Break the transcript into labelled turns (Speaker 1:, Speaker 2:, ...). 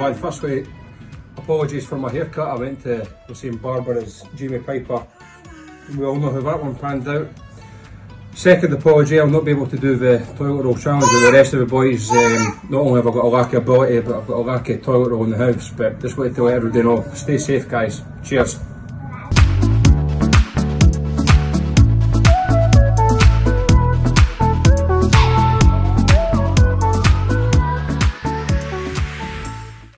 Speaker 1: man. Firstly, apologies for my haircut. I went to the same barber as Jamie Piper. We all know how that one panned out. Second apology, I'll not be able to do the toilet roll challenge with the rest of the boys. Not only have I got a lack of ability, but I've got a lack of toilet roll in the house. But just wanted to let everybody know, stay safe guys. Cheers.